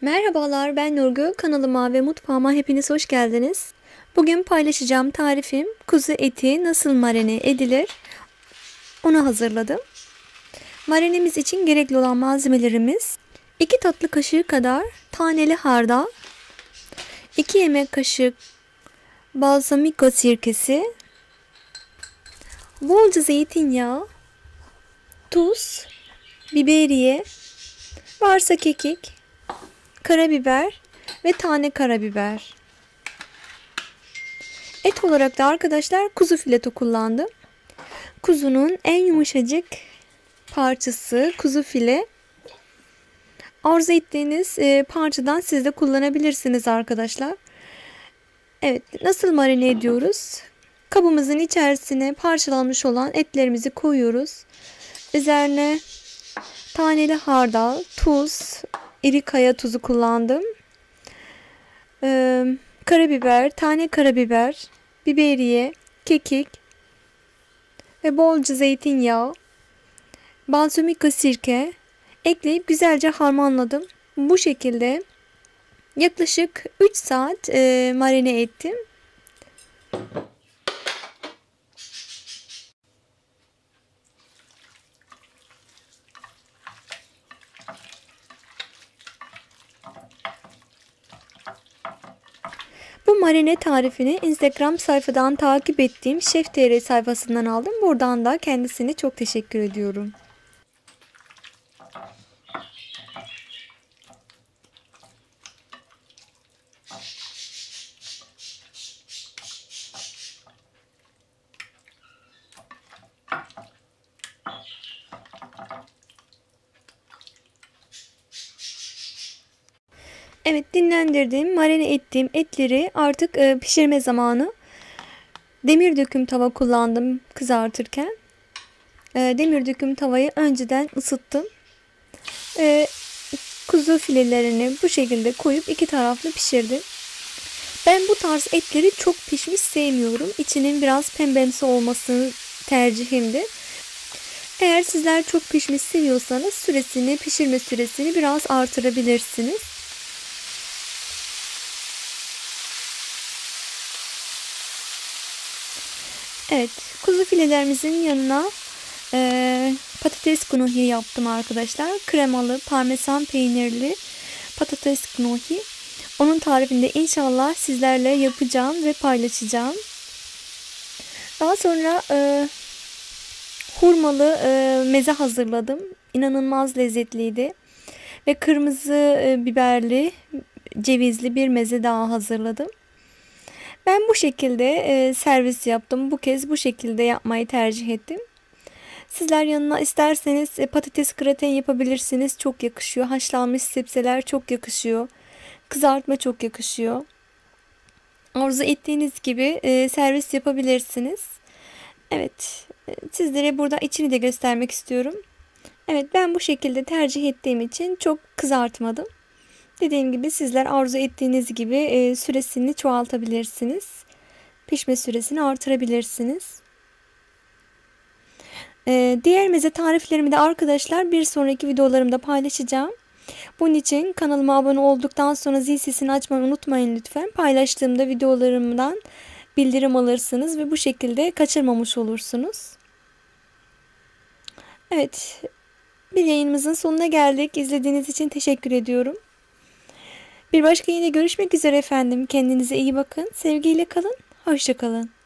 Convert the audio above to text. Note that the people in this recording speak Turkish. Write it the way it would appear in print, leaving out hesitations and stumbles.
Merhabalar, ben Nurgül. Kanalıma ve mutfağıma hepiniz hoş geldiniz. Bugün paylaşacağım tarifim kuzu eti nasıl marine edilir onu hazırladım. Marinemiz için gerekli olan malzemelerimiz 2 tatlı kaşığı kadar taneli hardal, 2 yemek kaşığı balsamiko sirkesi, bolca zeytinyağı, tuz, biberiye, varsa kekik, karabiber ve tane karabiber. Et olarak da arkadaşlar kuzu fileto kullandım. Kuzunun en yumuşacık parçası kuzu file. Arzu ettiğiniz parçadan siz de kullanabilirsiniz arkadaşlar. Evet, nasıl marine ediyoruz? Kabımızın içerisine parçalanmış olan etlerimizi koyuyoruz. Üzerine taneli hardal, tuz, iri kaya tuzu kullandım. Karabiber, tane karabiber, biberiye, kekik ve bolca zeytinyağı, balsamiko sirke ekleyip güzelce harmanladım. Bu şekilde yaklaşık 3 saat marine ettim. Bu marine tarifini Instagram sayfadan takip ettiğim Şef TR sayfasından aldım. Buradan da kendisine çok teşekkür ediyorum. Evet, dinlendirdiğim, marine ettiğim etleri artık pişirme zamanı. Demir döküm tava kullandım kızartırken. Demir döküm tavayı önceden ısıttım. Kuzu filelerini bu şekilde koyup iki taraflı pişirdim. Ben bu tarz etleri çok pişmiş sevmiyorum. İçinin biraz pembemsi olmasını tercihimdir. Eğer sizler çok pişmiş seviyorsanız pişirme süresini biraz artırabilirsiniz. Evet, kuzu filelerimizin yanına patates knuhi yaptım arkadaşlar. Kremalı, parmesan peynirli patates knuhi. Onun tarifini de inşallah sizlerle yapacağım ve paylaşacağım. Daha sonra hurmalı meze hazırladım. İnanılmaz lezzetliydi. Ve kırmızı biberli, cevizli bir meze daha hazırladım. Ben bu şekilde servis yaptım. Bu kez bu şekilde yapmayı tercih ettim. Sizler yanına isterseniz patates graten yapabilirsiniz. Çok yakışıyor. Haşlanmış sebzeler çok yakışıyor. Kızartma çok yakışıyor. Arzu ettiğiniz gibi servis yapabilirsiniz. Evet. Sizlere burada içini de göstermek istiyorum. Evet, ben bu şekilde tercih ettiğim için çok kızartmadım. Dediğim gibi sizler arzu ettiğiniz gibi süresini çoğaltabilirsiniz. Pişme süresini artırabilirsiniz. Diğer meze tariflerimi de arkadaşlar bir sonraki videolarımda paylaşacağım. Bunun için kanalıma abone olduktan sonra zil sesini açmayı unutmayın lütfen. Paylaştığımda videolarımdan bildirim alırsınız ve bu şekilde kaçırmamış olursunuz. Evet, bir yayınımızın sonuna geldik. İzlediğiniz için teşekkür ediyorum. Bir başka yine görüşmek üzere efendim. Kendinize iyi bakın. Sevgiyle kalın. Hoşça kalın.